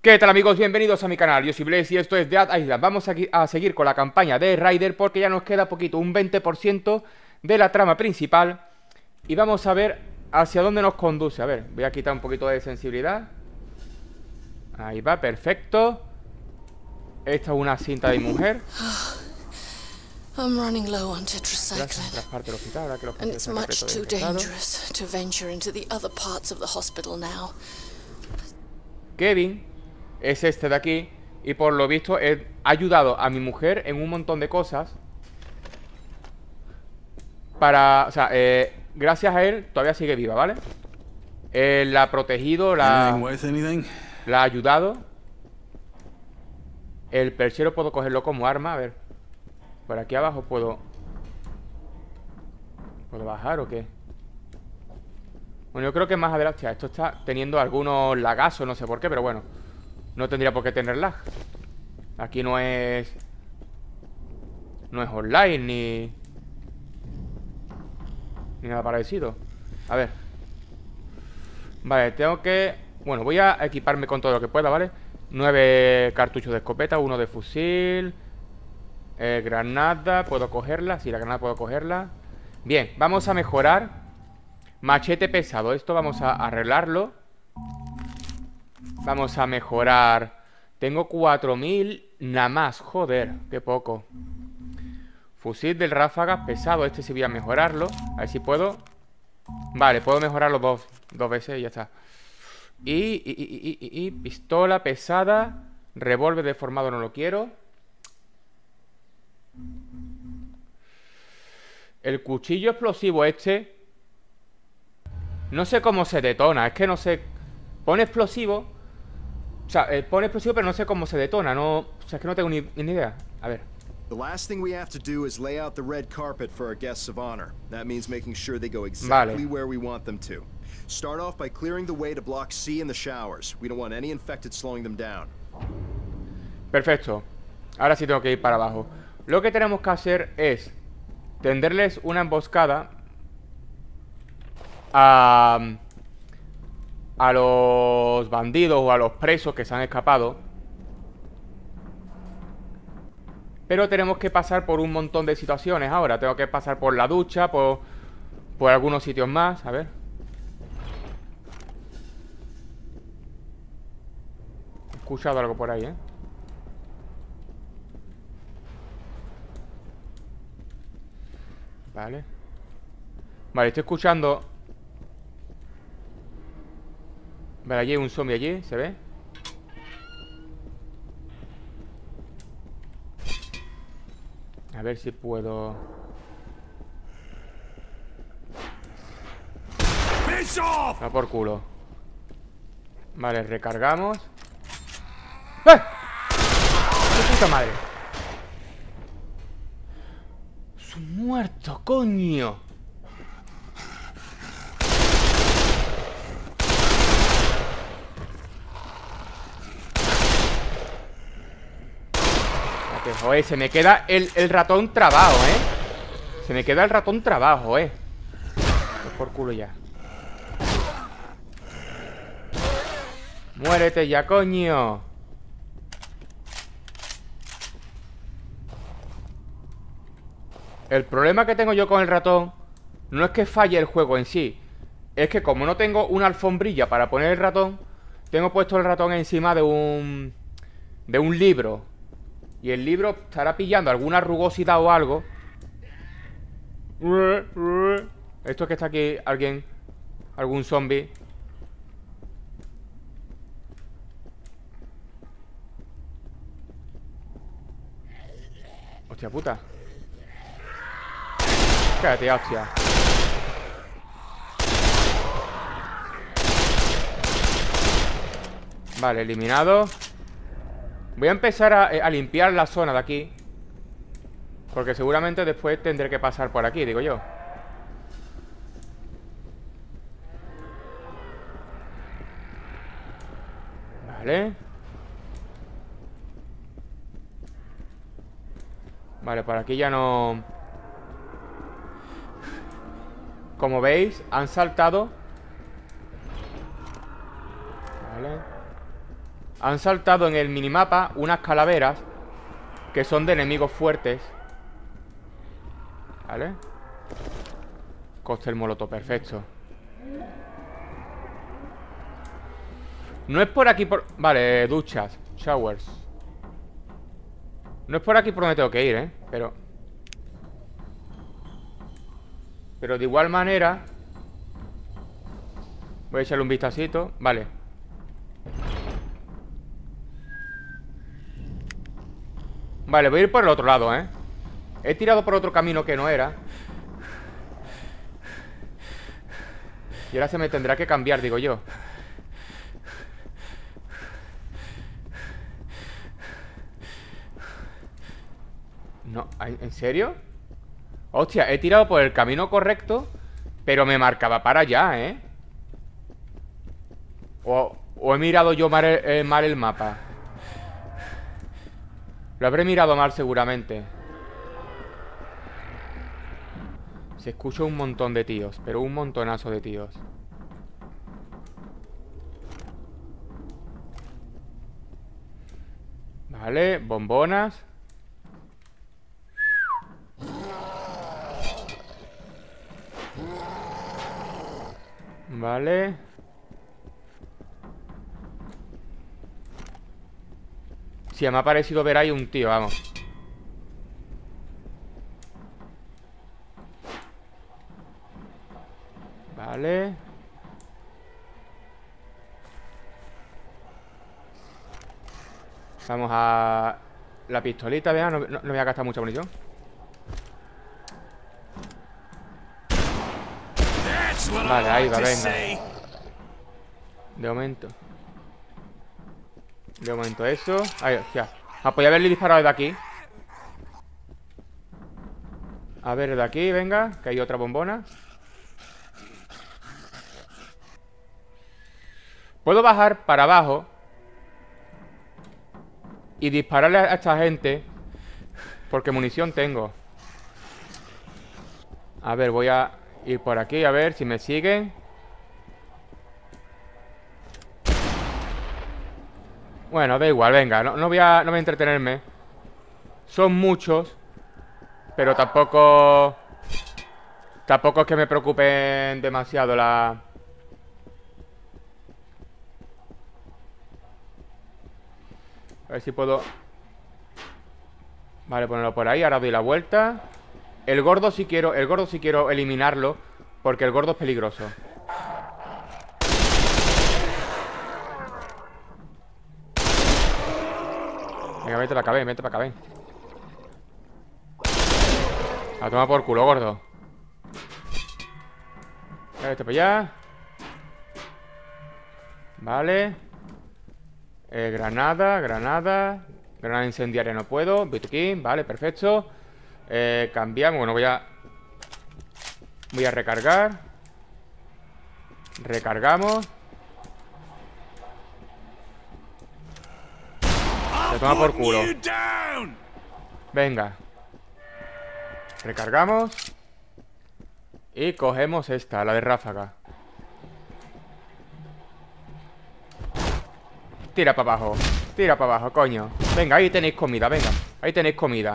¿Qué tal, amigos? Bienvenidos a mi canal, yo soy Blaze y esto es Dead Island. Vamos a seguir con la campaña de Ryder porque ya nos queda poquito, un 20% de la trama principal. Y vamos a ver hacia dónde nos conduce. A ver, voy a quitar un poquito de sensibilidad. Ahí va, perfecto. Esta es una cinta de mujer. I'm running low on tetracycline, and it's much too dangerous to venture into the other parts of the hospital now. Kevin es este de aquí y por lo visto ha ayudado a mi mujer en un montón de cosas. O sea, gracias a él todavía sigue viva, ¿vale? Él la ha protegido, la ha ayudado. El perchero puedo cogerlo como arma, a ver. Por aquí abajo ¿Puedo bajar o qué? Bueno, yo creo que más adelante... O sea, esto está teniendo algunos lagazos, no sé por qué, pero bueno. No tendría por qué tener lag. Aquí no es online ni nada parecido. A ver. Vale, tengo que... Bueno, voy a equiparme con todo lo que pueda, ¿vale? 9 cartuchos de escopeta, 1 de fusil. Granada, ¿puedo cogerla? Sí, la granada puedo cogerla. Bien, vamos a mejorar. Machete pesado, esto vamos a arreglarlo. Vamos a mejorar. Tengo 4000 nada más, joder, qué poco. Fusil del ráfagas pesado, este sí voy a mejorarlo. A ver si puedo. Vale, puedo mejorarlo dos veces y ya está. Y pistola pesada. Revólver deformado no lo quiero. El cuchillo explosivo este no sé cómo se detona. Es que no sé. Pone explosivo. O sea, pone explosivo pero no sé cómo se detona. No, o sea, es que no tengo ni idea. A ver. The last thing we have to do is lay out the red carpet for our guests of honor. That means making sure they go exactly where we want them to. Start off by clearing the way to block C in the showers. We don't want any infected slowing them down. Perfecto. Ahora sí tengo que ir para abajo. Lo que tenemos que hacer es tenderles una emboscada a los bandidos o a los presos que se han escapado. Pero tenemos que pasar por un montón de situaciones ahora. Tengo que pasar por la ducha, por algunos sitios más. A ver. He escuchado algo por ahí, ¿eh? Vale. Vale, estoy escuchando. Vale, allí hay un zombie allí, ¿se ve? A ver si puedo... Va por culo. Vale, recargamos. ¡Eh! ¡Qué puta madre! ¡Son muertos, coño! Joder, se me queda el ratón trabado, ¿eh? Se me queda el ratón trabado, ¿eh? Pues por culo ya. Muérete ya, coño. El problema que tengo yo con el ratón no es que falle el juego en sí. Es que como no tengo una alfombrilla para poner el ratón, tengo puesto el ratón encima de un libro. Y el libro estará pillando alguna rugosidad o algo. Esto es que está aquí alguien. Algún zombie. Hostia puta. Cállate, hostia. Vale, eliminado. Voy a empezar a limpiar la zona de aquí. Porque seguramente después tendré que pasar por aquí, digo yo. Vale. Vale, por aquí ya no... Como veis, han saltado. Vale. Han saltado en el minimapa unas calaveras que son de enemigos fuertes. ¿Vale? Cóctel molotov, perfecto. No es por aquí por... Vale, duchas, showers. No es por aquí por donde tengo que ir, Pero de igual manera voy a echarle un vistacito. Vale. Vale, voy a ir por el otro lado, He tirado por otro camino que no era. Y ahora se me tendrá que cambiar, digo yo. No, ¿en serio? Hostia, he tirado por el camino correcto, pero me marcaba para allá, O he mirado yo mal el mapa. Lo habré mirado mal seguramente. Se escucha un montón de tíos, pero un montonazo de tíos. Vale, bombonas. Vale. Sí, me ha parecido ver ahí un tío, vamos. Vale. Vamos a... La pistolita, vea, no voy a gastar mucha munición. Vale, ahí va, venga. De momento eso. Ahí, hostia. Podía haberle disparado de aquí. A ver, de aquí, venga. Que hay otra bombona. Puedo bajar para abajo y dispararle a esta gente, porque munición tengo. A ver, voy a ir por aquí, a ver si me siguen. Bueno, da igual, venga, no voy a entretenerme. Son muchos, pero tampoco es que me preocupen demasiado la... A ver si puedo... Vale, ponerlo por ahí, ahora doy la vuelta. El gordo sí quiero eliminarlo, porque el gordo es peligroso. Venga, vete para acá, ven. A tomar por culo, gordo. Vete para allá. Vale. Granada incendiaria no puedo. Botiquín, vale, perfecto. Cambiamos, bueno, voy a recargar. Recargamos. Se toma por culo. Venga. Recargamos. Y cogemos esta, la de ráfaga. Tira para abajo, coño. Venga, ahí tenéis comida, venga. Ahí tenéis comida.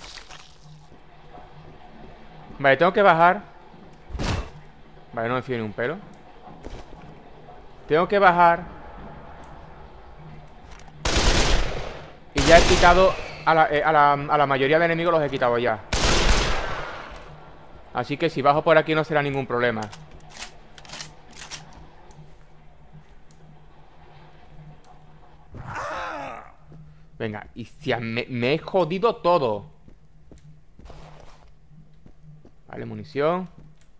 Vale, tengo que bajar. Vale, no me fío ni un pelo. Tengo que bajar. Y ya he quitado a la mayoría de enemigos, los he quitado ya. Así que si bajo por aquí no será ningún problema. Venga, y si me he jodido todo. Vale, munición.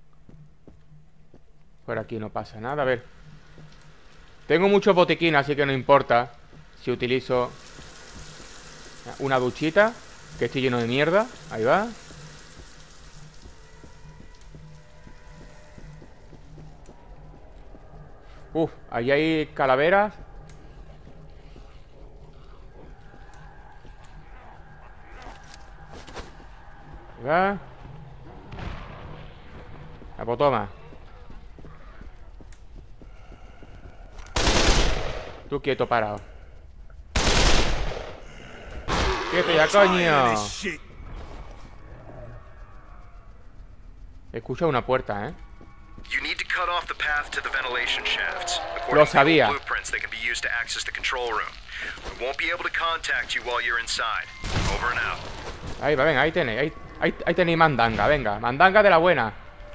Por aquí no pasa nada, a ver. Tengo muchos botiquines, así que no importa si utilizo una duchita, que estoy lleno de mierda. Ahí va. Uf, ahí hay calaveras. Ahí va. Pues toma. Tú quieto, parado. Quieto ya, coño. Escucho una puerta, ¿eh? Lo sabía. Ahí va, venga, ahí tenéis. Ahí tenéis mandanga, venga. Mandanga de la buena.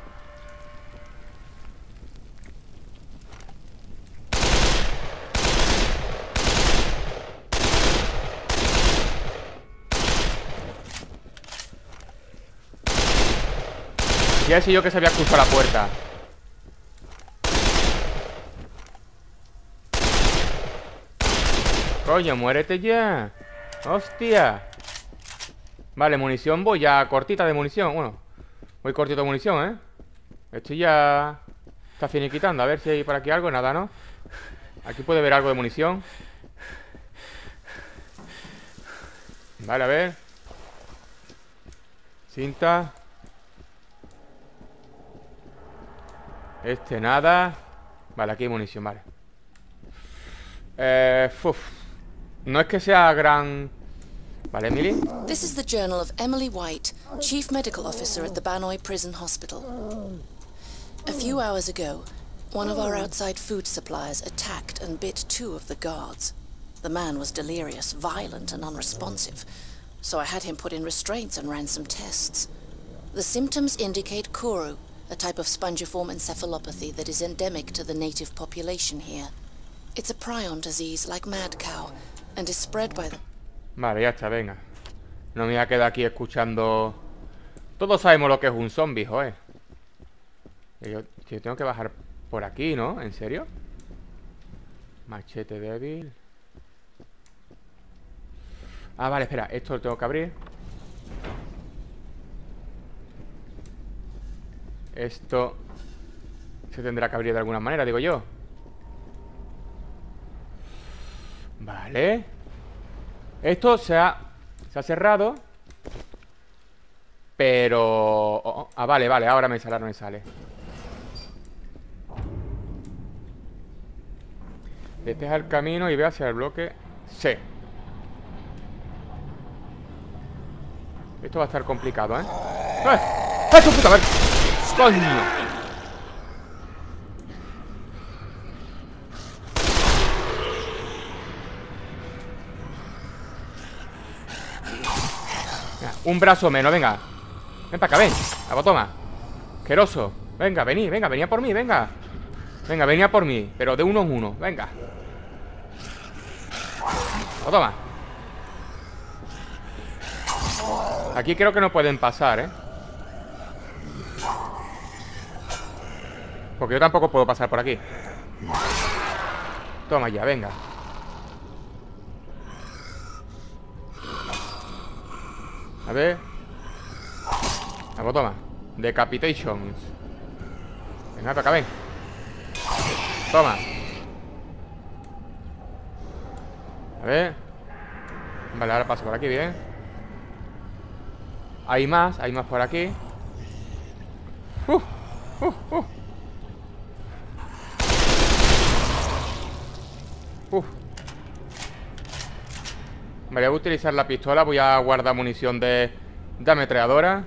Ya sé yo que se había cruzado la puerta. Coño, muérete ya. Hostia. Vale, munición, voy ya cortita de munición. Bueno, voy cortito de munición, ¿eh? Estoy ya... Está finiquitando, a ver si hay por aquí algo. Nada, ¿no? Aquí puede haber algo de munición. Vale, a ver. Cinta. Nada. Vale, aquí hay munición, vale. No es que sea gran... Vale, Emily. This is the journal of Emily White, Chief Medical Officer at the Banoi Prison Hospital. A few hours ago, one of our outside food suppliers attacked and bit 2 of the guards. The man was delirious, violent and unresponsive, so I had him put in restraints and ran some tests. The symptoms indicate Kuru, a type of spongiform encephalopathy that is endemic to the native population here. It's a prion disease like mad cow, and is spread by the... Vale, ya está, venga. No me voy a quedar aquí escuchando... Todos sabemos lo que es un zombie, joder. Yo tengo que bajar por aquí, ¿no? ¿En serio? Machete débil. Ah, vale, espera, esto lo tengo que abrir. Esto se tendrá que abrir de alguna manera, digo yo. Vale. Esto se ha cerrado. Pero... Ah, vale, vale, ahora me sale, ahora me sale. Despeja el camino y ve hacia el bloque C. Esto va a estar complicado, ¿eh? ¡Ay, tu puta madre! ¡Coño! Un brazo menos, venga. Ven para acá, ven. La toma. Asqueroso. Venga, vení, venga, venía por mí, venga. Venga, venía por mí, pero de uno en uno, venga. La toma. Aquí creo que no pueden pasar, ¿eh? Porque yo tampoco puedo pasar por aquí. Toma ya, venga. A ver. Toma. Decapitations. Venga, para acá, ven. Toma. A ver. Vale, ahora paso por aquí, bien. Hay más por aquí. Vale, voy a utilizar la pistola. Voy a guardar munición de ametralladora.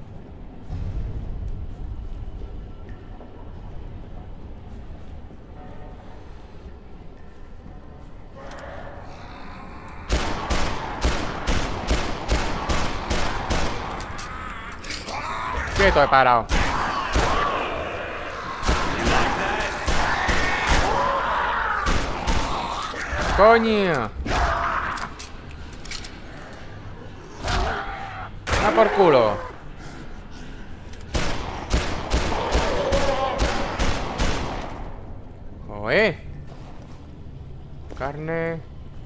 Quieto, he parado. ¡Coño! ¡A por culo! ¡Joder! Carne.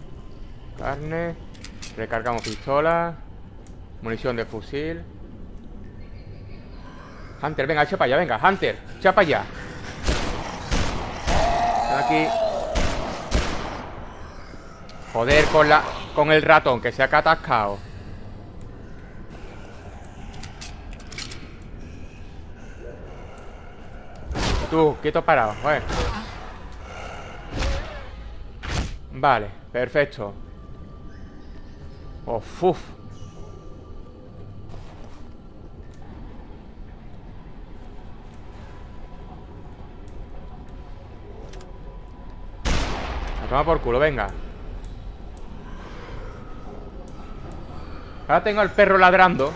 Recargamos pistola. Munición de fusil. Hunter, venga, echa para allá, venga, Hunter, echa para allá. Aquí. Joder, con el ratón que se ha atascado. Tú, quieto parado, joder. Vale, perfecto. Uf. A tomar por culo, venga. Ahora tengo al perro ladrando.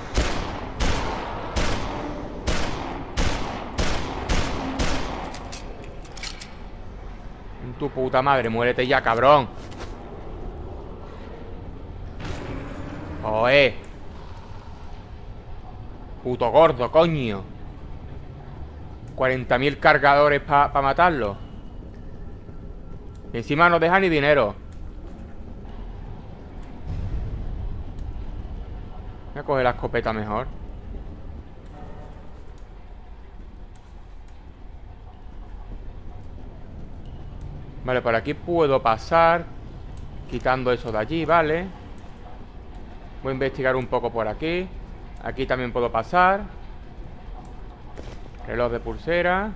Tu puta madre, muérete ya, cabrón. Oe. Puto gordo, coño. 40.000 cargadores para matarlo. Y encima no deja ni dinero. Voy a coger la escopeta mejor. Vale, por aquí puedo pasar. Quitando eso de allí, vale. Voy a investigar un poco por aquí. Aquí también puedo pasar. Reloj de pulsera.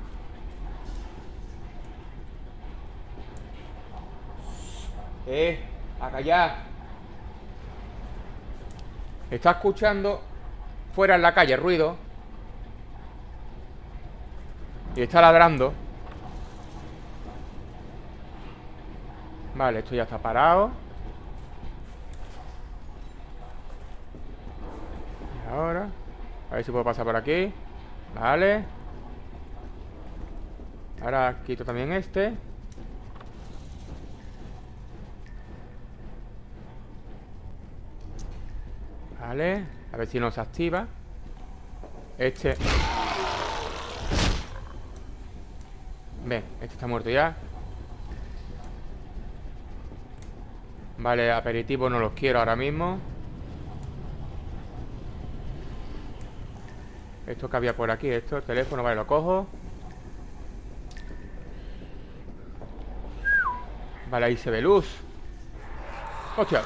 A callar. Está escuchando fuera en la calle ruido. Y está ladrando. Vale, esto ya está parado. Y ahora a ver si puedo pasar por aquí. Vale. Ahora quito también este. Vale. A ver si no se activa. Este. Ven, este está muerto ya. Vale, aperitivos no los quiero ahora mismo. Esto que había por aquí, esto, el teléfono, vale, lo cojo. Vale, ahí se ve luz. ¡Hostia!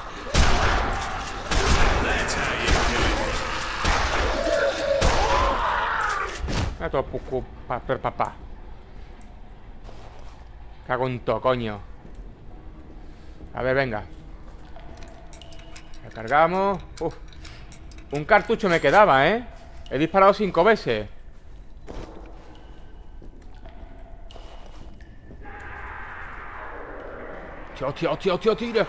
Esto poco papá. Cago en todo, coño. A ver, venga. Recargamos. Uf. Un cartucho me quedaba, ¿eh? He disparado 5 veces. Hostia, tira.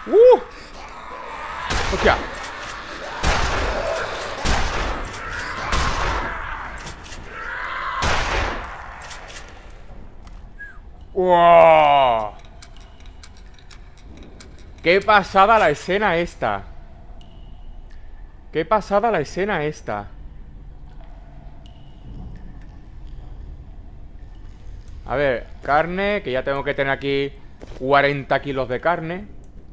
Hostia. ¡Wow! ¡Qué pasada la escena esta! ¡Qué pasada la escena esta! A ver, carne, que ya tengo que tener aquí 40 kilos de carne.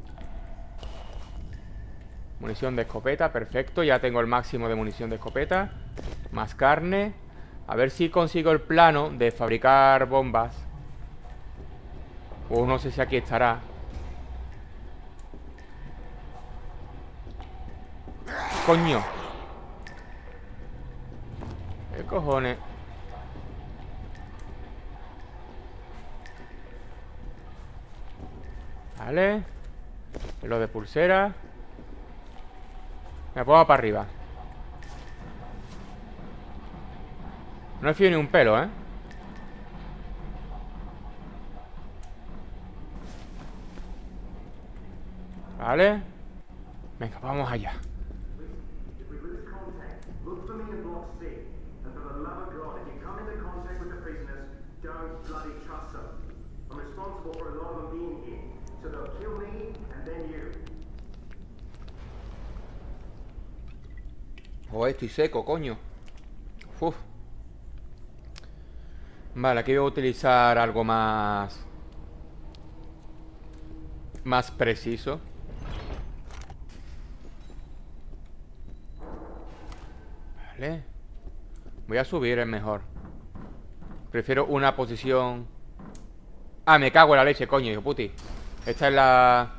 Munición de escopeta, perfecto. Ya tengo el máximo de munición de escopeta. Más carne. A ver si consigo el plano de fabricar bombas. O no sé si aquí estará. Coño. ¿Qué cojones? Vale. Lo de pulsera. Me pongo para arriba. No he fío ni un pelo, ¿eh? Vale. Venga, vamos allá. Oh, estoy seco, coño. Uf. Vale, aquí voy a utilizar algo más preciso. Vale. Voy a subir, es mejor. Prefiero una posición. Ah, me cago en la leche, coño, hijo puti. Esta es la...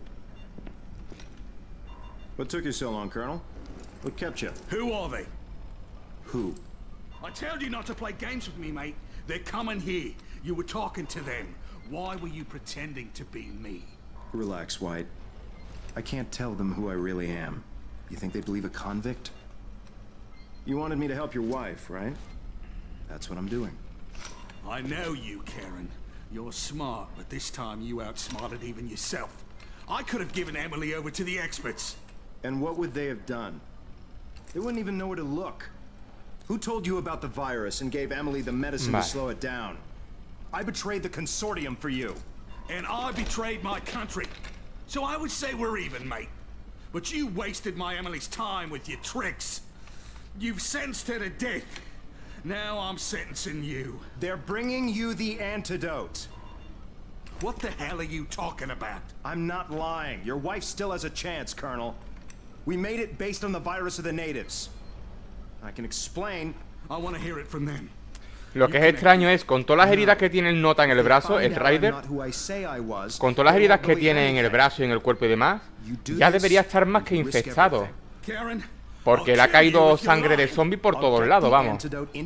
What took you so long, Colonel? What kept you? Who are they? Who? I told you not to play games with me, mate. They're coming here. You were talking to them. Why were you pretending to be me? Relax, White. I can't tell them who I really am. You think they believe a convict? You wanted me to help your wife, right? That's what I'm doing. I know you, Karen. You're smart, but this time you outsmarted even yourself. I could have given Emily over to the experts. And what would they have done? They wouldn't even know where to look. Who told you about the virus and gave Emily the medicine to slow it down? I betrayed the consortium for you. And I betrayed my country. So I would say we're even, mate. But you wasted my Emily's time with your tricks. You've sentenced her to death. Now I'm sentencing you. They're bringing you the antidote. What the hell are you talking about? I'm not lying. Your wife still has a chance, Colonel. We made it based on the virus of the natives. I can explain. I want to hear it from them. Lo que es extraño es, con todas las heridas que tiene el Nota en el brazo, el Ryder, con todas las heridas que tiene en el brazo y en el cuerpo y demás, ya debería estar más que infectado. Porque le ha caído sangre de zombie por todos lados, vamos.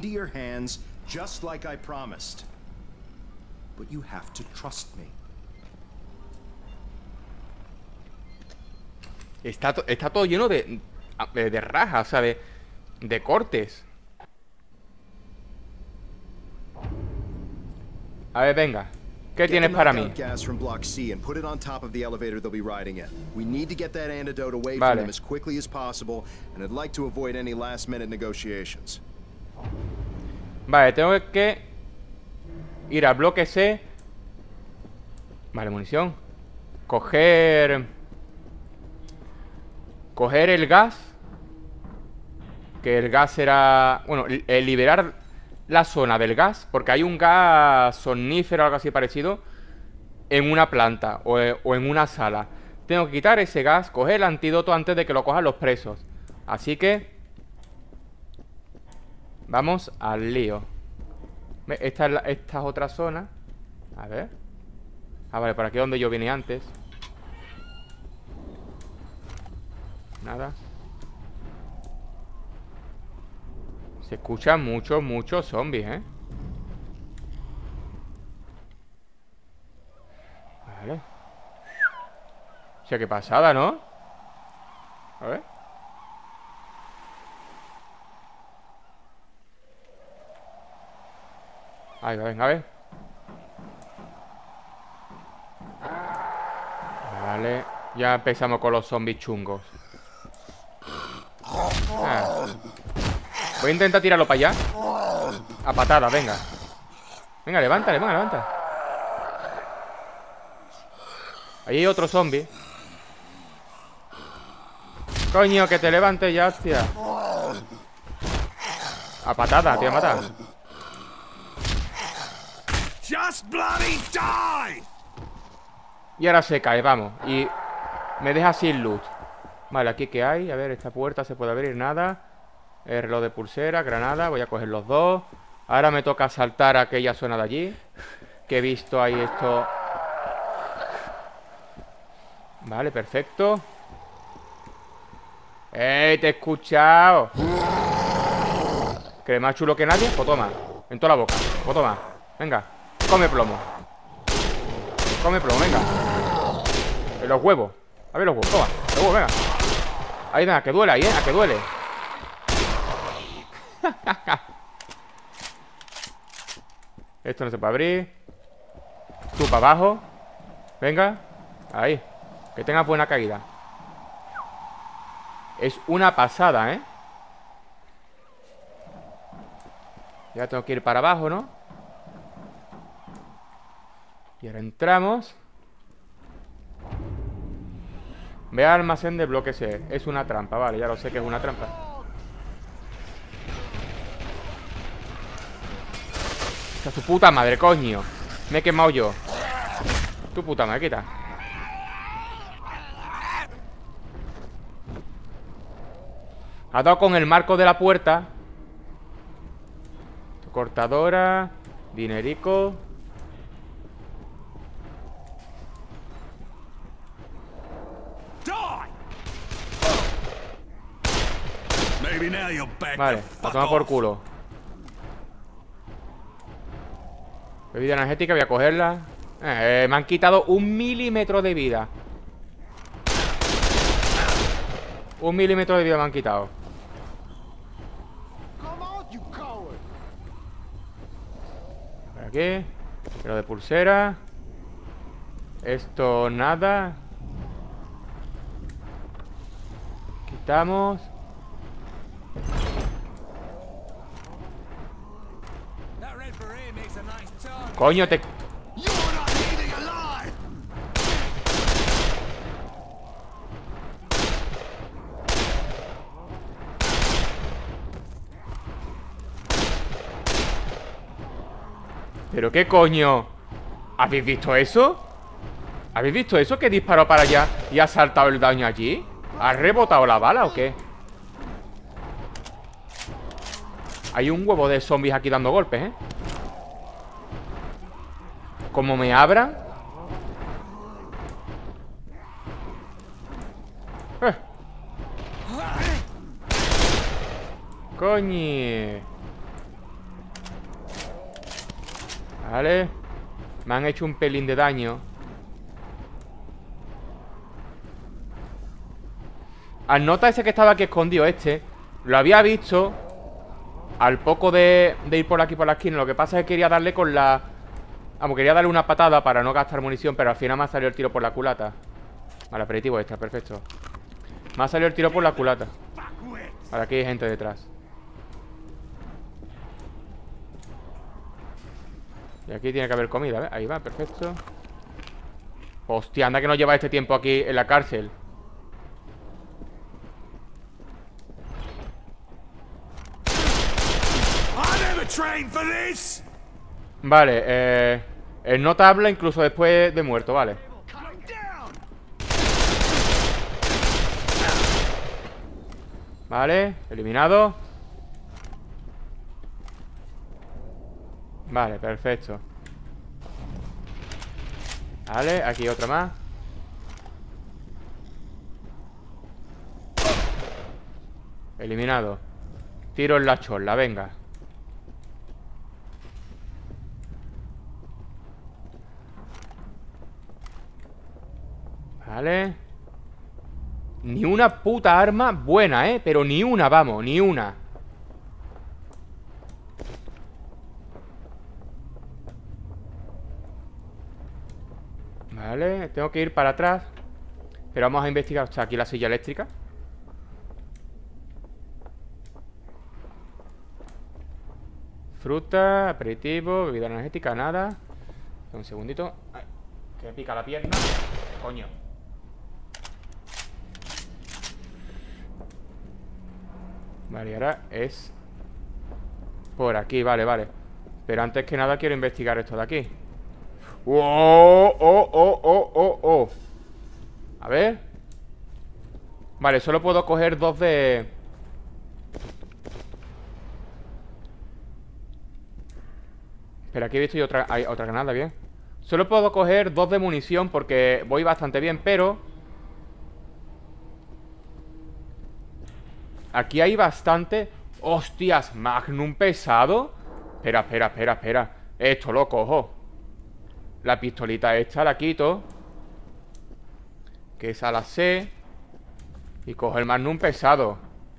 Está todo lleno de rajas, o sea, de cortes. A ver, venga. ¿Qué tienes para mí? Vale, tengo que ir al bloque C. Vale, munición. Coger el gas. Que el gas era... Bueno, liberar la zona del gas, porque hay un gas somnífero o algo así parecido en una planta o en una sala. Tengo que quitar ese gas, coger el antídoto antes de que lo cojan los presos. Así que vamos al lío. Esta es otra zona. A ver. Ah, vale, por aquí es donde yo vine antes. Nada. Se escuchan muchos zombies, ¿eh? Vale. O sea, qué pasada, ¿no? A ver. Ahí va, venga, a ver. Vale. Ya empezamos con los zombies chungos. Voy a intentar tirarlo para allá. A patadas, venga. Venga, levántale, venga, levanta. Ahí hay otro zombie. Coño, que te levantes ya, hostia. A patada, te voy a matar. Y ahora se cae, vamos. Y me deja sin loot. Vale, aquí que hay. A ver, esta puerta se puede abrir, nada. El reloj de pulsera, granada. Voy a coger los dos. Ahora me toca saltar a aquella zona de allí, que he visto ahí esto. Vale, perfecto. ¡Ey, te he escuchado! ¿Que más chulo que nadie? Pues toma. En toda la boca. Pues toma. Venga. Come plomo. Come plomo, venga. En los huevos. A ver los huevos. Toma. Los huevos, venga. Ahí, venga, que duele ahí, a que duele. Esto no se puede abrir. Tú para abajo. Venga. Ahí. Que tengas buena caída. Es una pasada, ¿eh? Ya tengo que ir para abajo, ¿no? Y ahora entramos. Ve al almacén de bloque C. Es una trampa, vale, ya lo sé que es una trampa. ¡A su puta madre, coño! Me he quemado yo. Tu puta madre, quita. Ha dado con el marco de la puerta. Cortadora. Dinerico. Vale, la toma por culo. Bebida energética, voy a cogerla. Me han quitado 1 milímetro de vida. 1 milímetro de vida me han quitado. Por aquí. Pero de pulsera. Esto nada. Quitamos. Coño, te... ¿Pero qué coño? ¿Habéis visto eso? ¿Habéis visto eso? Que disparó para allá y ha saltado el daño allí. ¿Ha rebotado la bala o qué? Hay un huevo de zombies aquí dando golpes, ¿eh? Como me abran. Coño. Vale. Me han hecho un pelín de daño. Al nota ese que estaba aquí escondido, lo había visto al poco de ir por aquí por la esquina. Lo que pasa es que quería darle con la... Vamos, quería darle una patada para no gastar munición, pero al final me ha salido el tiro por la culata. Vale, aperitivo extra, perfecto. Me ha salido el tiro por la culata. Vale, aquí hay gente detrás. Y aquí tiene que haber comida, ¿ves? Ahí va, perfecto. Hostia, anda que no lleva este tiempo aquí en la cárcel. Vale, el nota habla incluso después de muerto, vale. Vale, eliminado. Vale, perfecto. Vale, aquí otra más. Eliminado. Tiro en la chola, venga. Vale. Ni una puta arma buena, pero ni una, vamos, ni una. Vale, tengo que ir para atrás. Pero vamos a investigar. O sea, aquí la silla eléctrica. Fruta, aperitivo, bebida energética, nada. Un segundito. Ay, que me pica la pierna. Coño. Vale, y ahora es por aquí, vale, vale. Pero antes que nada quiero investigar esto de aquí. ¡Oh! A ver. Vale, solo puedo coger 2 de... Pero aquí he visto yo hay otra granada, bien. Solo puedo coger 2 de munición porque voy bastante bien, pero... Aquí hay bastante... ¡Hostias! Magnum pesado. Espera. Esto lo cojo. La pistolita esta la quito. Que esa la sé. Y cojo el Magnum pesado.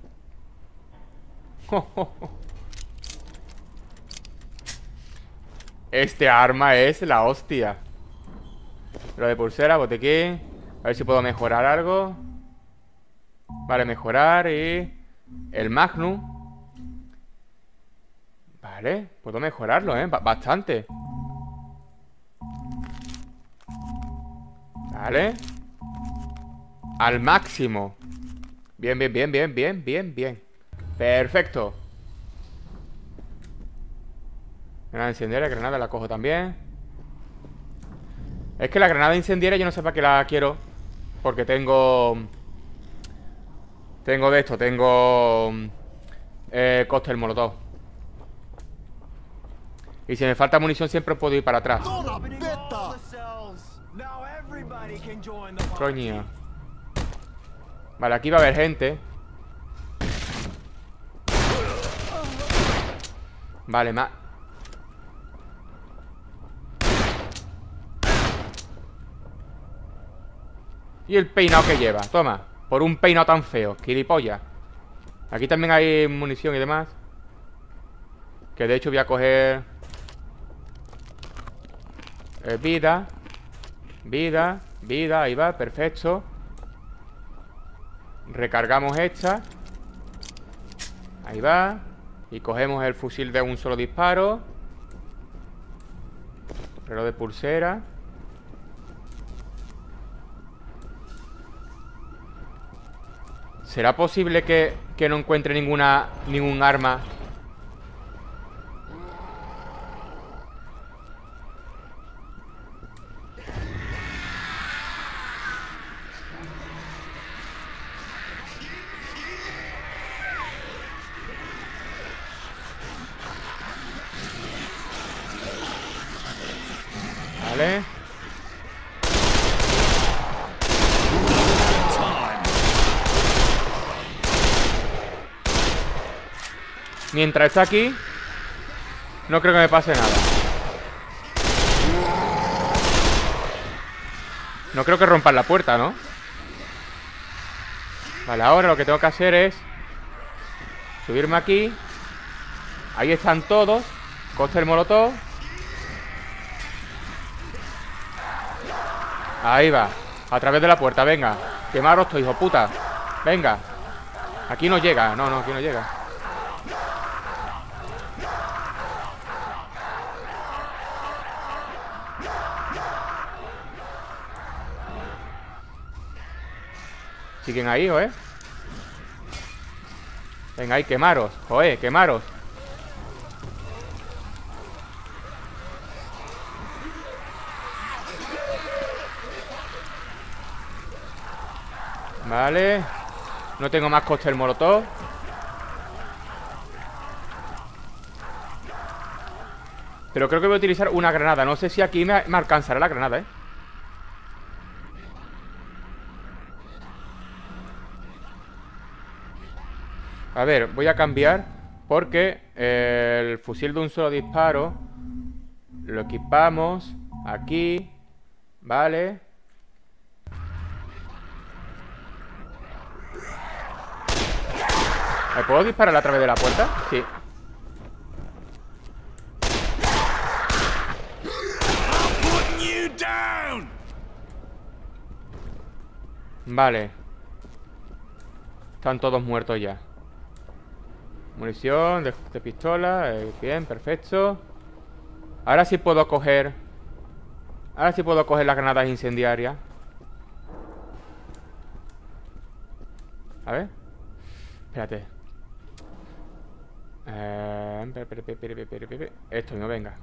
Este arma es la hostia. Lo de pulsera, botequín. A ver si puedo mejorar algo. Vale, mejorar y... El Magnum. Vale, puedo mejorarlo, bastante. Vale. Al máximo. Bien. Perfecto. Granada incendiaria, granada la cojo también. Es que la granada incendiaria yo no sé para qué la quiero. Porque tengo... Tengo de esto, tengo... cóctel molotov. Y si me falta munición siempre puedo ir para atrás. Coño. Vale, aquí va a haber gente. Vale, más. Y el peinado que lleva, toma. Por un peinado tan feo, gilipollas. Aquí también hay munición y demás. Que de hecho voy a coger vida. Vida, vida, ahí va, perfecto. Recargamos esta. Ahí va. Y cogemos el fusil de un solo disparo. Reloj de pulsera. ¿Será posible que no encuentre ningún arma? Vale. Mientras está aquí, no creo que me pase nada. No creo que rompan la puerta, ¿no? Vale, ahora lo que tengo que hacer es subirme aquí. Ahí están todos. Cóctel molotov. Ahí va. A través de la puerta, venga. Quemaros esto, hijo puta. Venga. Aquí no llega, no, aquí no llega. Siguen ahí, ¿eh? Venga, ahí, quemaros. Joder, quemaros. Vale. No tengo más cóctel molotov. Pero creo que voy a utilizar una granada. No sé si aquí me alcanzará la granada, ¿eh? A ver, voy a cambiar porque el fusil de un solo disparo lo equipamos aquí. Vale. ¿Me puedo disparar a través de la puerta? Sí. Vale. Están todos muertos ya. Munición de pistola. Bien, perfecto. Ahora sí puedo coger. Ahora sí puedo coger las granadas incendiarias. A ver. Espérate. Esto no, venga.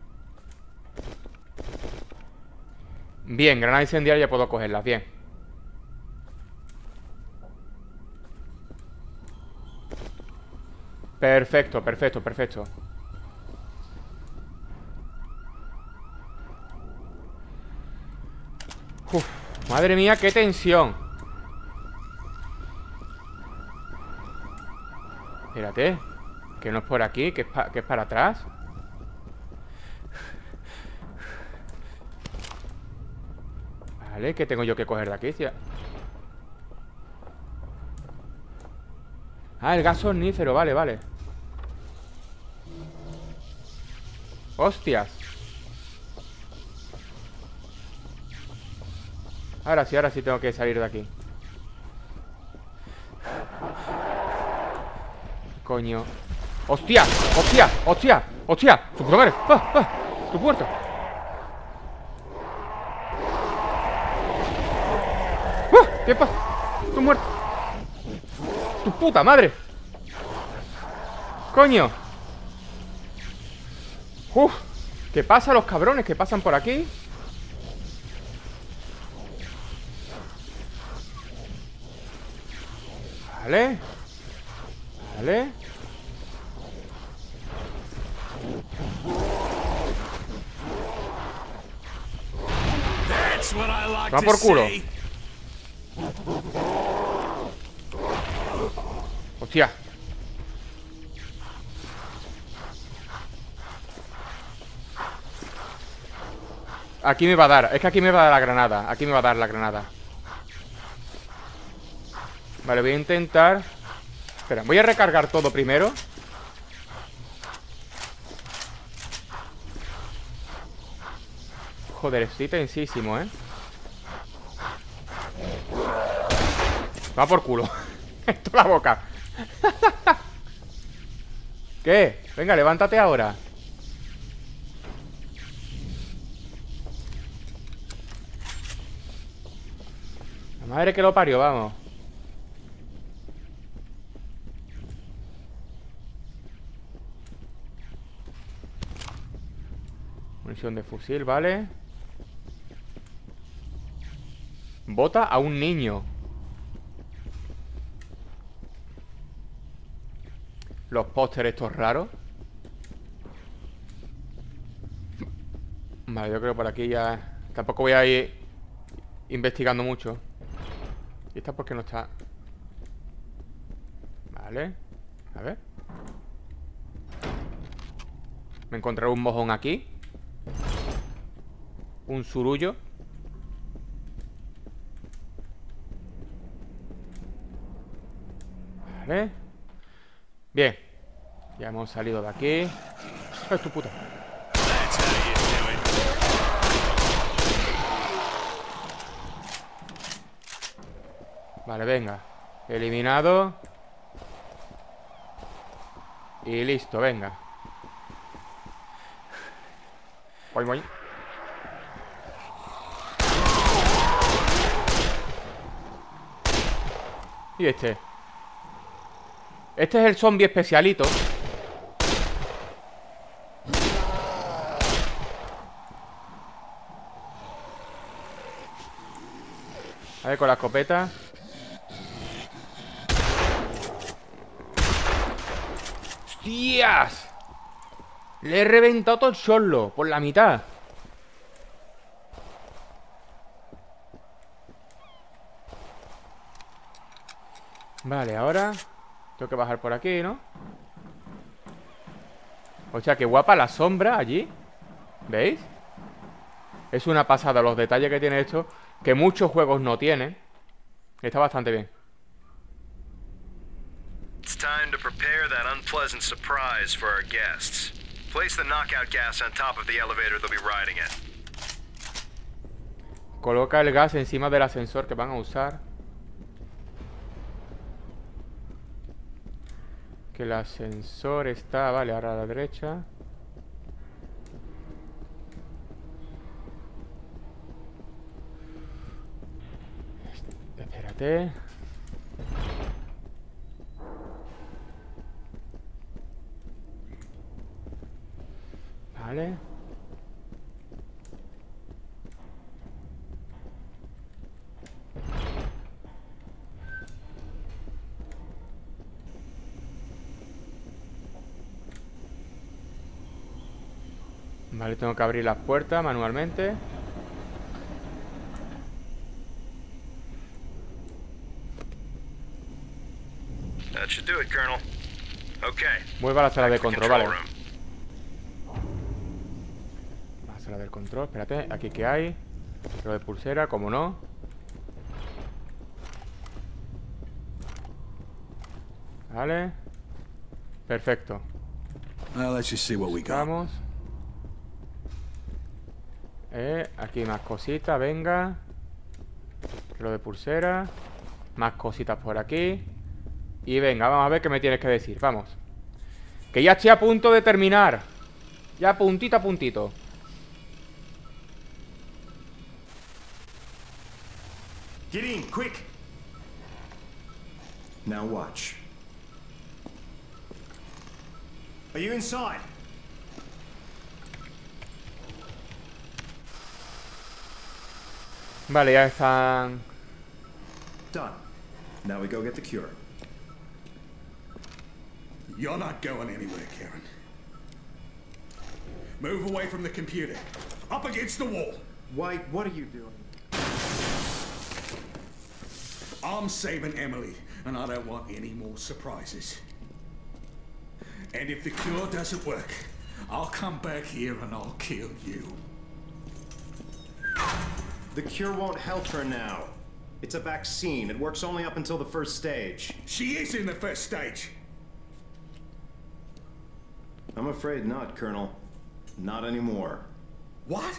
Bien, granada incendiaria ya puedo cogerlas, bien. Perfecto, perfecto, perfecto. Uf, madre mía, qué tensión. Espérate. Que no es por aquí, que es para atrás. Vale, ¿qué tengo yo que coger de aquí? Ah, el gas sonífero, vale, vale. Hostias. Ahora sí tengo que salir de aquí. Coño. ¡Hostia! ¡Hostia! ¡Hostia! ¡Hostia! ¡Su puta madre! ¡Ah! ¡Ah! ¡Tu puerta! ¡Ah! ¿Qué pasa? ¡Estoy muerto! ¡Tu puta madre! ¡Coño! ¡Uf! ¿Qué pasa a los cabrones que pasan por aquí? Vale. Vale. Va por culo. Hostia. Aquí me va a dar. Es que aquí me va a dar la granada. Aquí me va a dar la granada. Vale, voy a intentar... Espera, voy a recargar todo primero. Joder, estoy tensísimo, ¿eh? Va por culo. Esto la boca. ¿Qué? Venga, levántate ahora. La madre que lo parió, vamos. Munición de fusil, vale. Bota a un niño. Los pósteres estos raros. Vale, yo creo que por aquí ya... Tampoco voy a ir investigando mucho. ¿Y esta por qué no está? Vale. A ver. Me encontraré un mojón aquí. Un surullo. Vale. Bien. Ya hemos salido de aquí. ¡Ay, tu puta! Vale, venga. Eliminado. Y listo, venga. Voy, voy. Y este. Este es el zombie especialito. A ver, con la escopeta. ¡Hostias! Le he reventado todo el solo por la mitad. Vale, ahora tengo que bajar por aquí, ¿no? O sea, qué guapa la sombra allí. ¿Veis? Es una pasada los detalles que tiene esto, que muchos juegos no tienen. Está bastante bien. It's time to prepare that unpleasant surprise for our guests. Place the knockout gas on top of the elevator they'll be riding in. Coloca el gas encima del ascensor que van a usar. Que el ascensor está... Vale, ahora a la derecha. Espérate. Vale. Vale, tengo que abrir las puertas manualmente. That should do it, Colonel. Okay. Vuelva a la sala de control, vale. La sala del control, espérate, aquí que hay. Lo de pulsera, como no. Vale. Perfecto. Vamos. Aquí más cositas, venga. Lo de pulsera. Más cositas por aquí. Y venga, vamos a ver qué me tienes que decir, vamos. Que ya estoy a punto de terminar. Ya puntito a puntito. Get in, quick. Now watch. Are you inside? Vale, ya están. Done. Now we go get the cure. You're not going anywhere, Karen. Move away from the computer. Up against the wall. White, what are you doing? I'm saving Emily, and I don't want any more surprises. And if the cure doesn't work, I'll come back here and I'll kill you. The cure won't help her now. It's a vaccine. It works only up until the first stage. She is in the first stage. I'm afraid not, Colonel. Not anymore. What?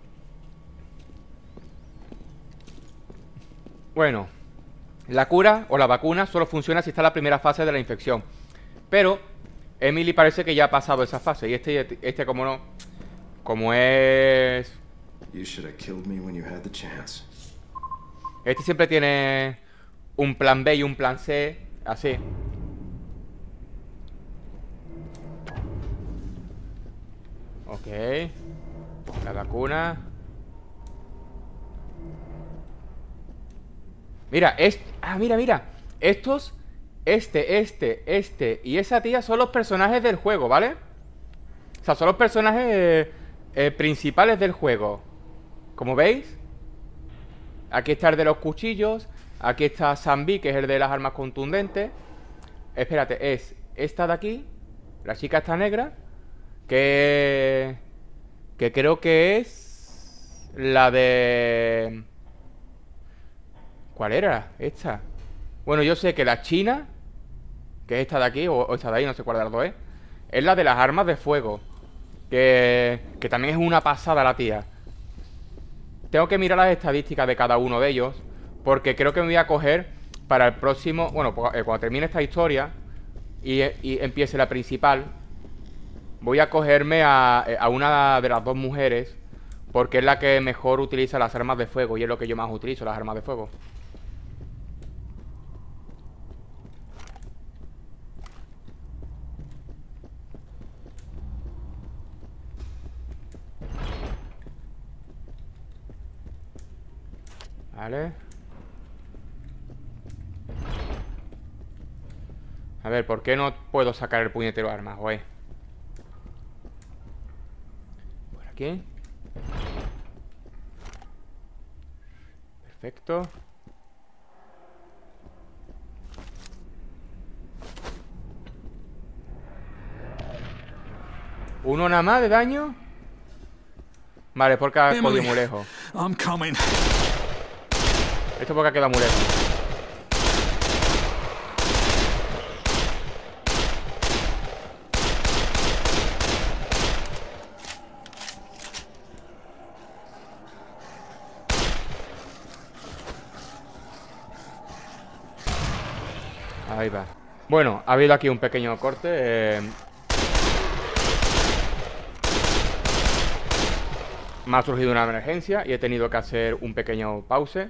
Bueno, la cura o la vacuna solo funciona si está en la primera fase de la infección. Pero Emily parece que ya ha pasado esa fase. Y este como no, como es... You should have killed me when you had the chance. Este siempre tiene un plan B y un plan C, así. Ok. La vacuna. Mira, mira. Estos, este y esa tía son los personajes del juego, ¿vale? O sea, son los personajes principales del juego. Como veis, aquí está el de los cuchillos. Aquí está Zambi, que es el de las armas contundentes. Espérate, es esta de aquí. La chica esta negra. Que creo que es la de... ¿Cuál era? Esta. Bueno, yo sé que la china, que es esta de aquí, o esta de ahí, no sé cuál de las dos es la de las armas de fuego. Que también es una pasada la tía. Tengo que mirar las estadísticas de cada uno de ellos, porque creo que me voy a coger para el próximo... Bueno, cuando termine esta historia y empiece la principal, voy a cogerme a una de las dos mujeres, porque es la que mejor utiliza las armas de fuego, y es lo que yo más utilizo, las armas de fuego. Vale. A ver, ¿por qué no puedo sacar el puñetero arma, güey? Por aquí. Perfecto. ¿Uno nada más de daño? Vale, porque ha quedado muy lejos. Esto porque ha quedado muy lejos. Ahí va. Bueno, ha habido aquí un pequeño corte. Me ha surgido una emergencia y he tenido que hacer un pequeño pause.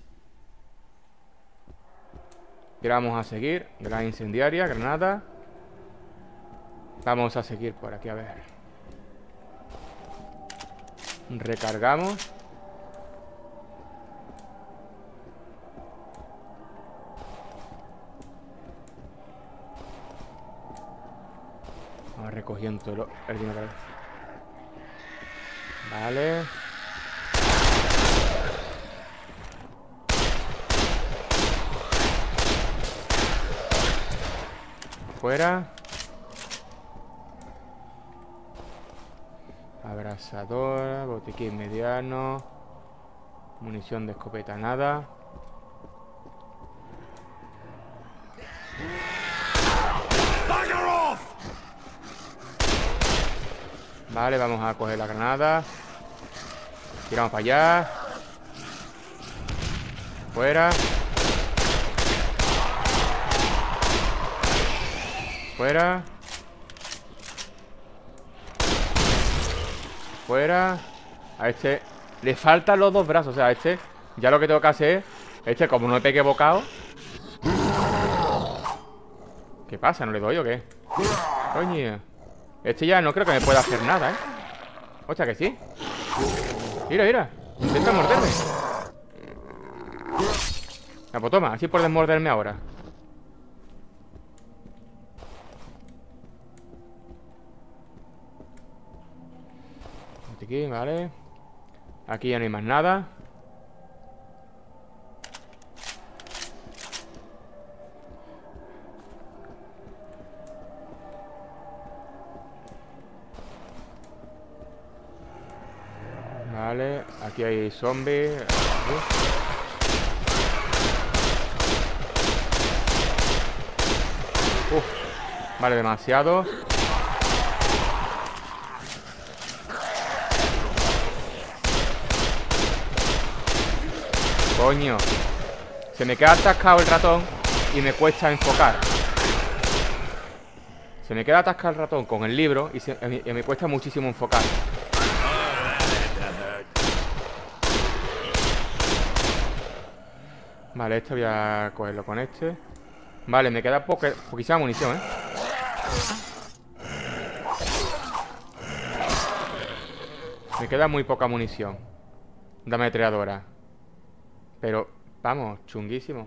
Y ahora vamos a seguir. Gran incendiaria, granada. Vamos a seguir por aquí, a ver. Recargamos. Vamos recogiendo el dinero. Vale. Fuera. Abrasadora, botiquín mediano. Munición de escopeta, nada. Vale, vamos a coger la granada. Tiramos para allá. Fuera. Fuera. Fuera. A este le faltan los dos brazos. O sea, a este ya lo que tengo que hacer es... como no me pegue bocado. ¿Qué pasa? ¿No le doy o qué? Coño. Este ya no creo que me pueda hacer nada, ¿eh? Hostia, que sí. Mira, mira. Intenta morderme. Ya, pues toma, así puedes morderme ahora. Aquí, vale. Aquí ya no hay más nada. Vale, aquí hay zombies. Vale, demasiado. Coño. Se me queda atascado el ratón y me cuesta enfocar. Se me queda atascado el ratón con el libro y me cuesta muchísimo enfocar. Vale, este voy a cogerlo con este. Vale, me queda poquísima munición, ¿eh? Me queda muy poca munición de ametralladora. Pero, vamos, chunguísimo.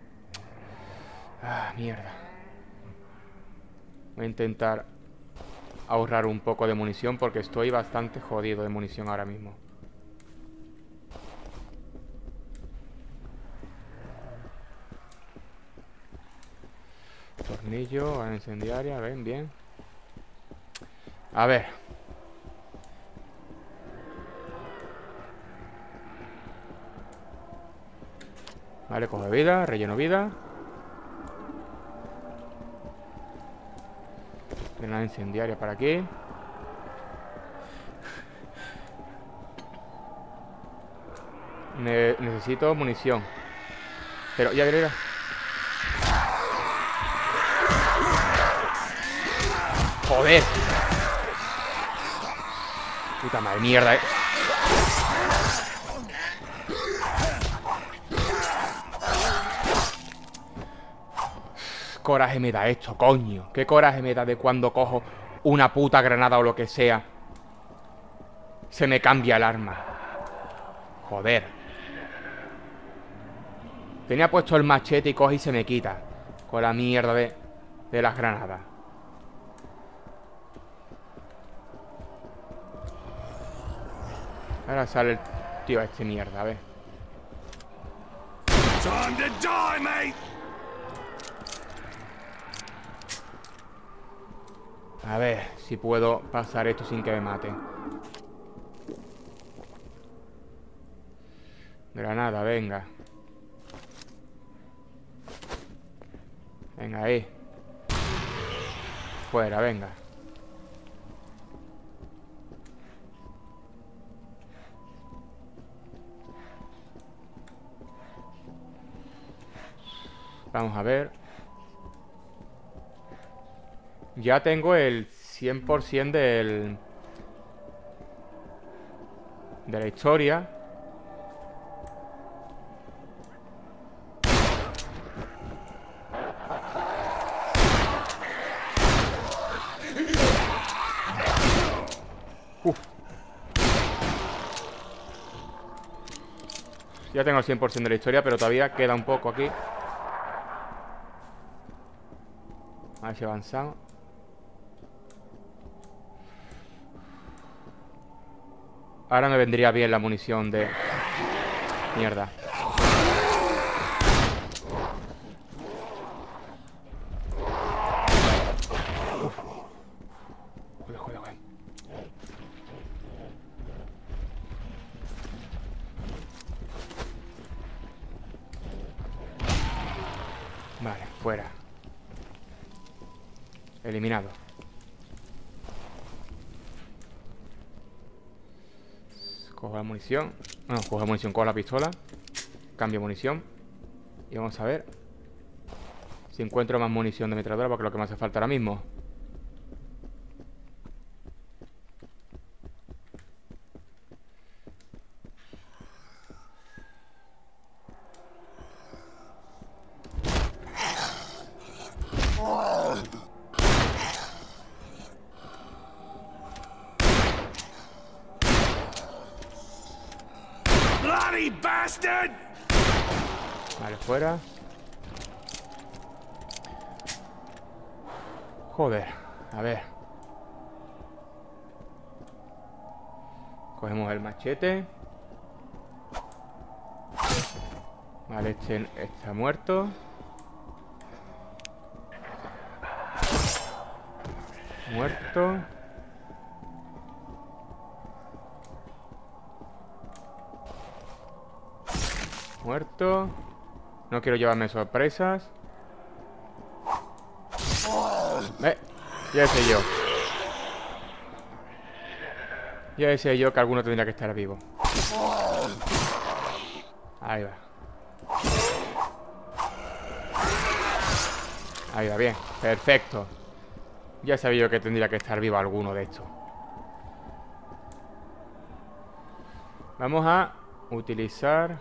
Ah, mierda. Voy a intentar ahorrar un poco de munición porque estoy bastante jodido de munición ahora mismo. Tornillo, bala incendiaria, ven, bien. A ver. Vale, coge vida, relleno vida. Granada incendiaria para aquí. Necesito munición. Pero ya veré. Joder. Puta madre, mierda, Coraje me da esto, coño. Qué coraje me da de cuando cojo una puta granada o lo que sea. Se me cambia el arma. Joder. Tenía puesto el machete y coge y se me quita. Con la mierda de las granadas. Ahora sale el tío este mierda, a ver. Time to die, mate. A ver si puedo pasar esto sin que me mate. Granada, venga. Venga, ahí. Fuera, venga. Vamos a ver. Ya tengo el 100% de la historia. Ya tengo el 100% de la historia, pero todavía queda un poco aquí. A ver si avanzamos. Ahora me vendría bien la munición de... Mierda. Joder, joder, joder. Vale, fuera. Eliminado. Cojo la munición. No, cojo la munición, cojo la pistola. Cambio munición. Y vamos a ver si encuentro más munición de ametralladora, porque es lo que me hace falta ahora mismo. Bloody bastard! Vale, fuera. Joder, a ver. Cogemos el machete. Vale, este está muerto. Muerto. Muerto. No quiero llevarme sorpresas. Ya sé yo. Ya sé yo que alguno tendría que estar vivo. Ahí va. Ahí va, bien. Perfecto. Ya sabía yo que tendría que estar vivo alguno de estos. Vamos a utilizar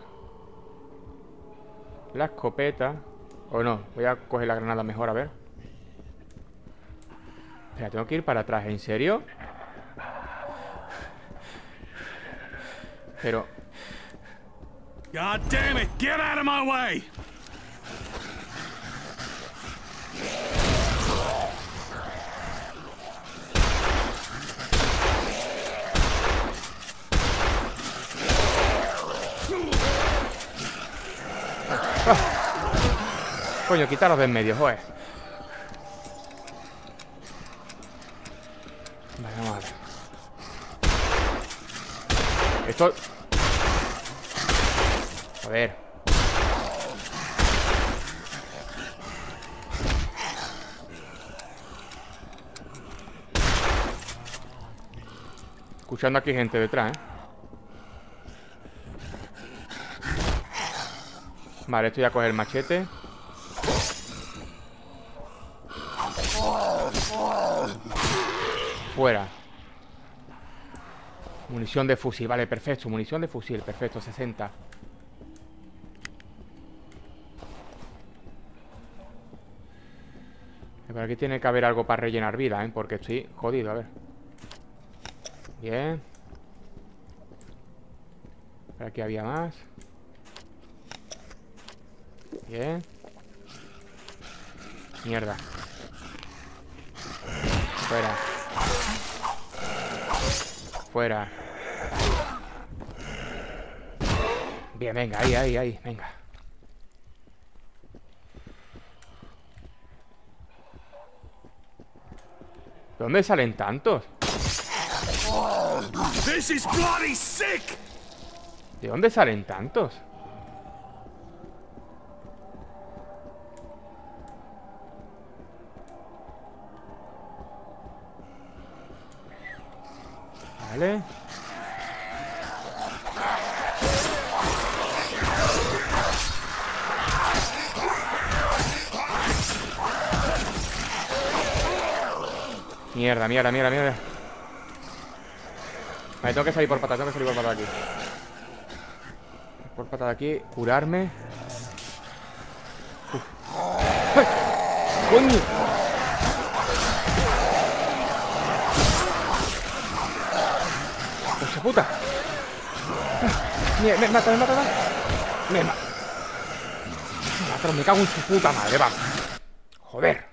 la escopeta. O no, voy a coger la granada mejor, a ver. Espera, tengo que ir para atrás, ¿en serio? Pero... God damn it, get out of my way. Coño, quitaros de en medio, joder. Vale, vamos a ver. Esto... Joder. Escuchando aquí gente detrás, ¿eh? Vale, esto voy a coger el machete. Fuera. Munición de fusil, vale, perfecto. Munición de fusil, perfecto, 60. Por aquí tiene que haber algo para rellenar vida, ¿eh? Porque estoy jodido, a ver. Bien. Por aquí había más. Bien. Mierda. Fuera. Fuera. Bien, venga, ahí, venga. ¿De dónde salen tantos? This is bloody sick. ¿De dónde salen tantos? Vale. Mierda. Vale, tengo que salir por patada, aquí. Por patada aquí, curarme. ¡Ay! ¡Coño! ¡Hostia puta! Me mata. Me cago en su puta madre, va. Joder.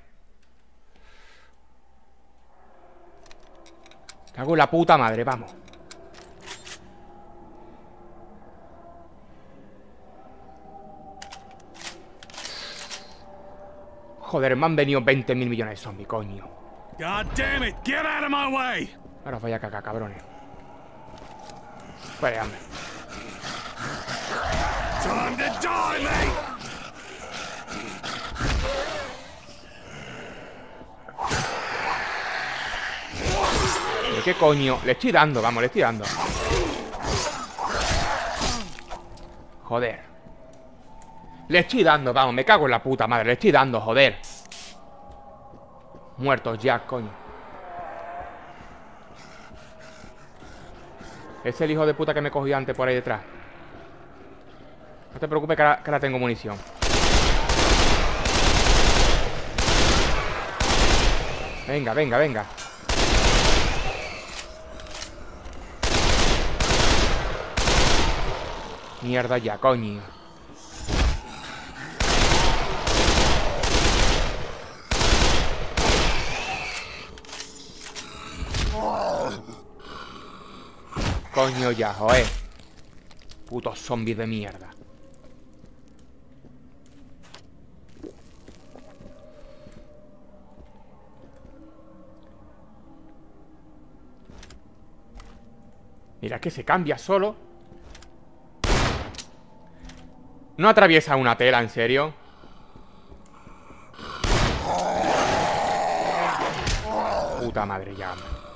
Cago en la puta madre, vamos. Joder, me han venido 20.000 millones de zombies, coño. God damn it, get out of my way. Ahora os voy a cagar, cabrones. Vale, hombre. Time to die, mate. ¿Pero qué coño? Le estoy dando, vamos, le estoy dando. Joder. Le estoy dando, vamos, me cago en la puta madre. Le estoy dando, joder. Muertos ya, coño. Es el hijo de puta que me cogió antes por ahí detrás. No te preocupes que ahora tengo munición. Venga. Mierda ya, coño. Coño ya, joder. Putos zombies de mierda. Mira que se cambia solo. No atraviesa una tela, ¿en serio? puta madre ya.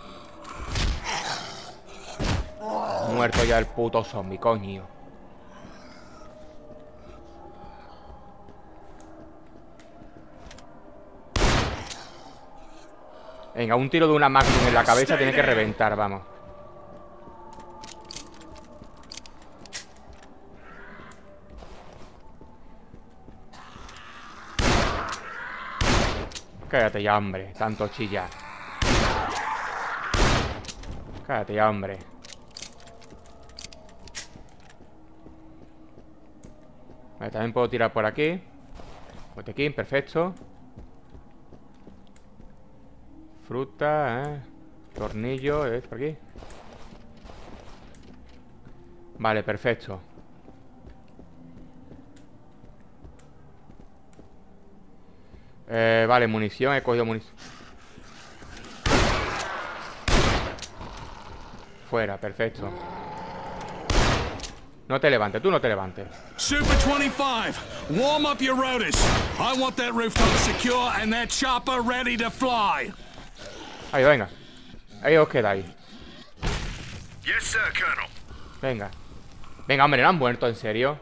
Muerto ya el puto zombie, coño. Venga, un tiro de una Magnum en la cabeza tiene que reventar, vamos. Cállate ya, hombre. Tanto chillar. Cállate ya, hombre. Vale, también puedo tirar por aquí. Botequín, perfecto. Fruta, tornillo, por aquí. Vale, perfecto. Vale, munición, he cogido munición. Fuera, perfecto. No te levantes, tú no te levantes. Super 25, warm up your rotors. I want that rooftop secure and that chopper ready to fly. Ahí, venga. Ahí os quedáis. Yes, sir, Colonel. Venga. Venga, hombre, ¿no han muerto? ¿En serio?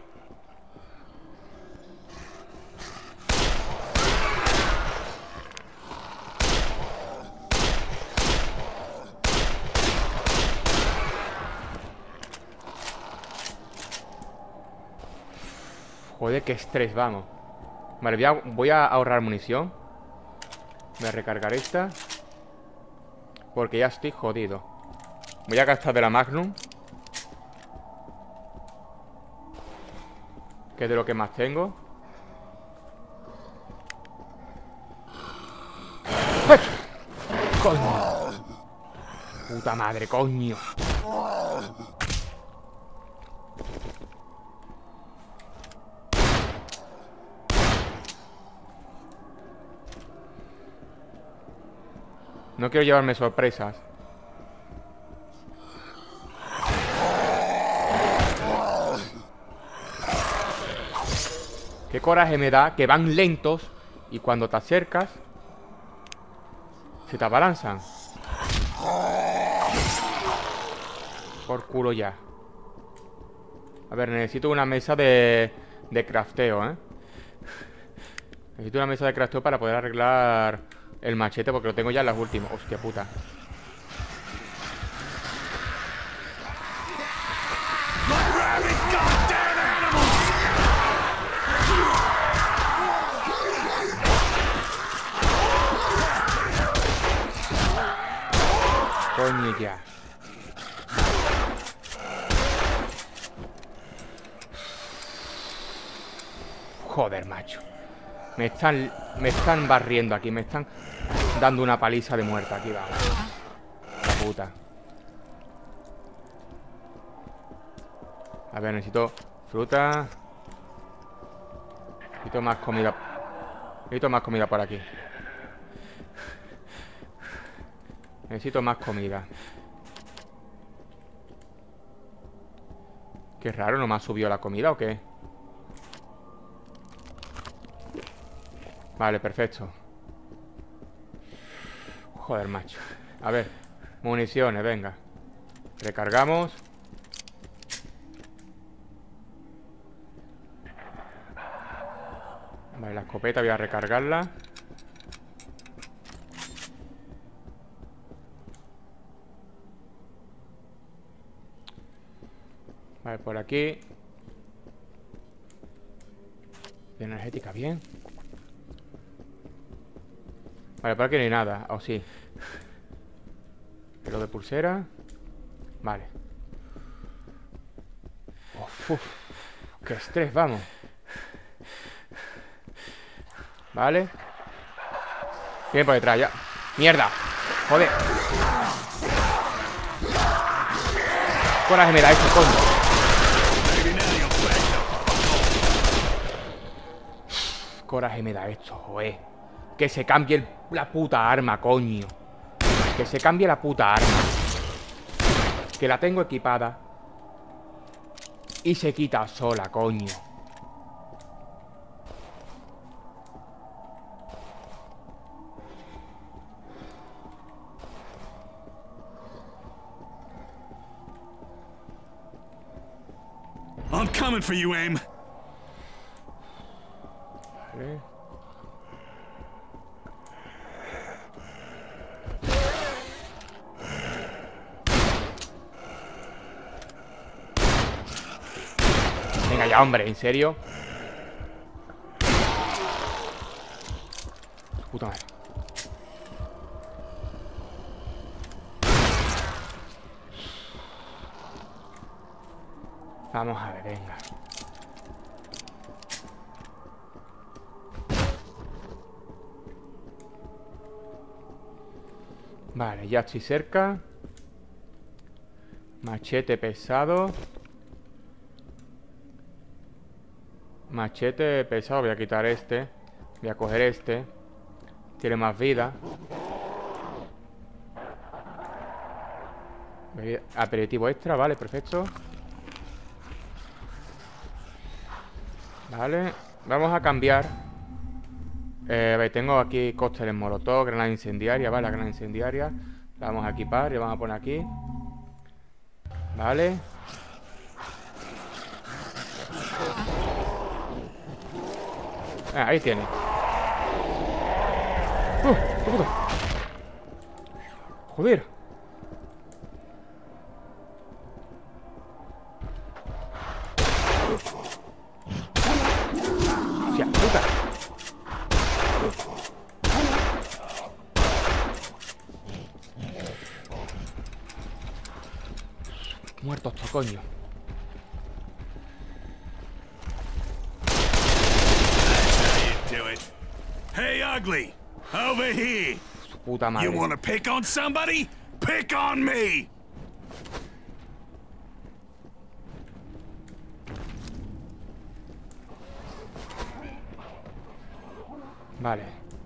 Joder, qué estrés, vamos. Vale, voy a ahorrar munición. Voy a recargar esta. Porque ya estoy jodido. Voy a gastar de la Magnum, que es de lo que más tengo. ¡Coño! Puta madre, coño. No quiero llevarme sorpresas. Qué coraje me da que van lentos y cuando te acercas se te abalanzan. Por culo ya. A ver, necesito una mesa de crafteo, ¿eh? Necesito una mesa de crafteo para poder arreglar el machete, porque lo tengo ya en las últimas. Hostia puta. Coño ya. Joder, macho. Me están barriendo aquí. Me están dando una paliza de muerte aquí, vamos. La puta. A ver, necesito fruta. Necesito más comida. Necesito más comida por aquí. Necesito más comida. Qué raro, ¿no me ha subido la comida o qué? Vale, perfecto. Joder, macho. A ver, municiones, venga. Recargamos. Vale, la escopeta voy a recargarla. Vale, por aquí. Energética, bien. Vale, por aquí no hay nada. Oh, sí. Pero de pulsera. Vale. Uf, qué estrés, vamos. Vale. Viene por detrás ya. ¡Mierda! ¡Joder! Coraje me da esto, coño. Coraje me da esto, joder. Que se cambie la puta arma, coño. Que se cambie la puta arma. Que la tengo equipada y se quita sola, coño. coming for you, Em. Vale. Venga ya, hombre, ¿en serio? Puta madre. Vamos a ver, venga. Vale, ya estoy cerca. Machete pesado. Machete pesado, voy a quitar este. Voy a coger este. Tiene más vida. Aperitivo extra, vale, perfecto. Vale, vamos a cambiar. Tengo aquí cócteles molotov, granada incendiaria, vale, la granada incendiaria. La vamos a equipar y vamos a poner aquí. Vale. Ahí tiene. Puta. Joder. Hostia, puta. Muerto esto, coño. Hey, ugly! Over here! Su puta madre. You wanna pick on somebody? Pick on me! Vale.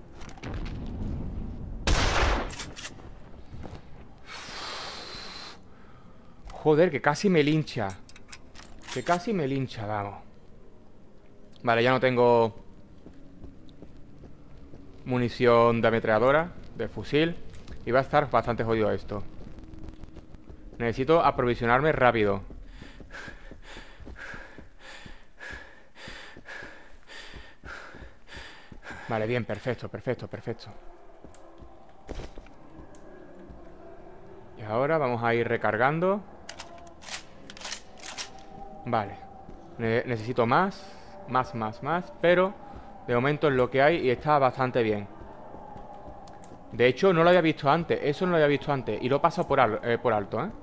Joder, que casi me lincha. Que casi me lincha, vamos. Vale, ya no tengo munición de ametralladora, de fusil. Y va a estar bastante jodido esto. Necesito aprovisionarme rápido. Vale, bien, perfecto. Y ahora vamos a ir recargando. Vale. Necesito más. Pero de momento es lo que hay y está bastante bien. De hecho, no lo había visto antes. Eso no lo había visto antes. Y lo he pasado por alto, ¿eh?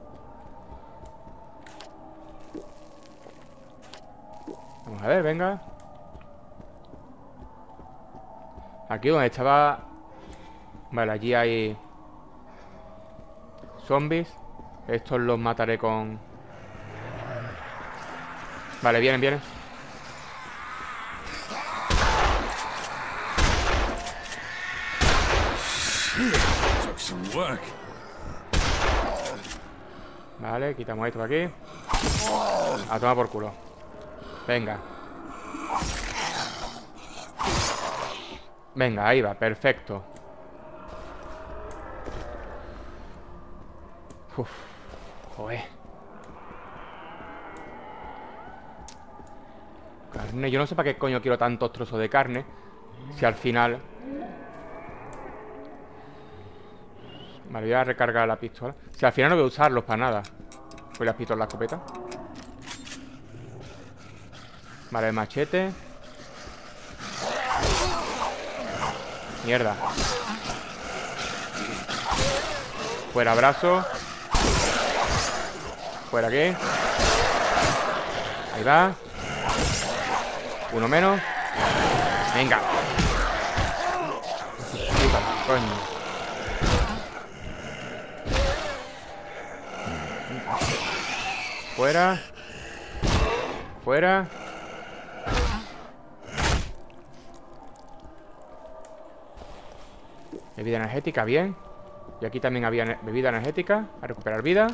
Vamos a ver, venga. Aquí donde estaba... Vale, allí hay zombies. Estos los mataré con... Vale, vienen. Vale, quitamos esto de aquí. A tomar por culo. Venga. Venga, ahí va, perfecto. Uf, joder. Carne, yo no sé para qué coño quiero tantos trozos de carne. Si al final... Vale, voy a recargar la pistola. Si al final no voy a usarlos para nada. Voy a pistola, la escopeta. Vale, el machete. Mierda. Fuera brazo. Fuera aquí. Ahí va. Uno menos. Venga. Puta, coño. Fuera. Fuera. Bebida energética, bien. Y aquí también había bebida energética. A recuperar vida.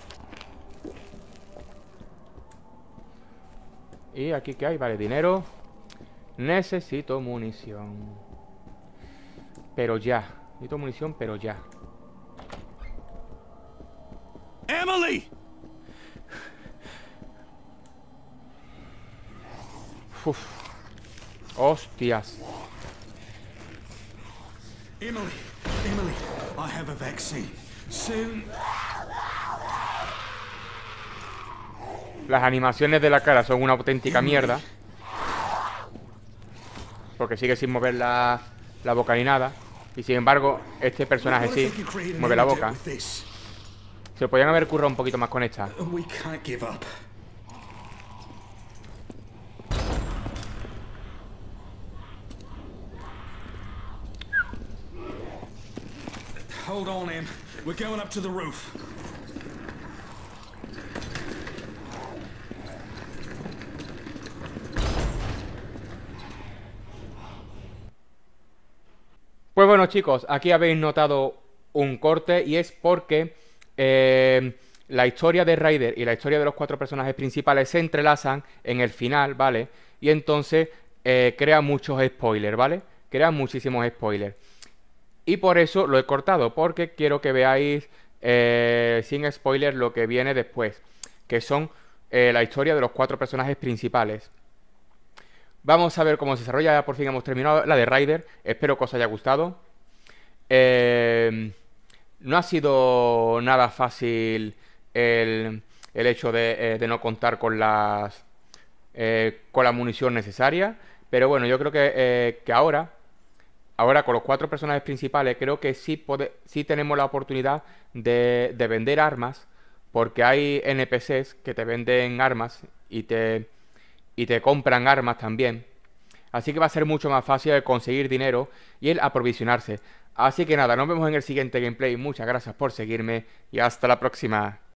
Y aquí ¿qué hay? Vale, dinero. Necesito munición. Pero ya. Necesito munición, pero ya. Emily! Uf. Hostias. Emily, I have a vaccine. Soon. Las animaciones de la cara son una auténtica mierda. Porque sigue sin mover la boca ni nada. Y sin embargo, este personaje sí mueve la boca. Se podrían haber currado un poquito más con esta. Hold on, Em. We're going up to the roof. Pues bueno, chicos, aquí habéis notado un corte y es porque la historia de Ryder y la historia de los 4 personajes principales se entrelazan en el final, ¿vale? Y entonces crea muchos spoilers, ¿vale? Crea muchísimos spoilers. Y por eso lo he cortado, porque quiero que veáis sin spoilers lo que viene después, que son la historia de los 4 personajes principales. Vamos a ver cómo se desarrolla. Ya por fin hemos terminado la de Ryder. Espero que os haya gustado. No ha sido nada fácil el hecho de no contar con la munición necesaria. Pero bueno, yo creo que ahora con los 4 personajes principales, creo que sí tenemos la oportunidad de vender armas. Porque hay NPCs que te venden armas y te compran armas también. Así que va a ser mucho más fácil el conseguir dinero y el aprovisionarse. Así que nada, nos vemos en el siguiente gameplay. Muchas gracias por seguirme y hasta la próxima.